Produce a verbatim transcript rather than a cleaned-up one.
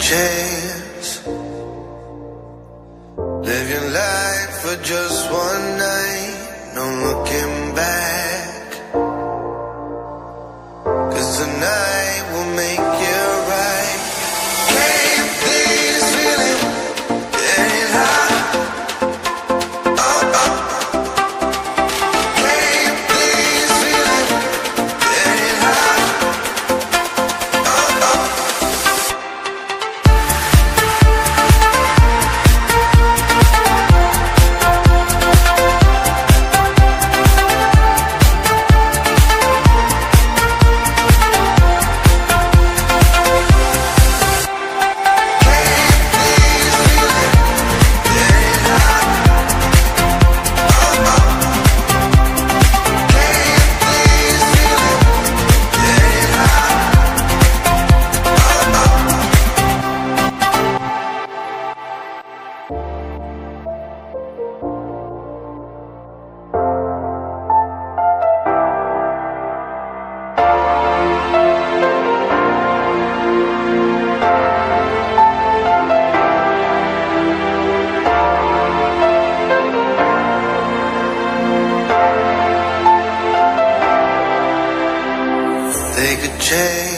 chance. Live your life for just one night, no looking back. 'Cause tonight will make you right. Can't this feeling getting hot? Oh, oh. Can't this feeling getting hot? Oh, oh. Take a chance.